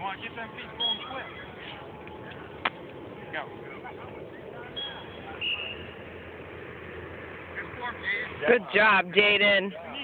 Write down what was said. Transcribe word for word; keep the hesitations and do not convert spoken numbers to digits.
on, get them feet going quick. Go. Good form, Jaden. Good job, Jaden.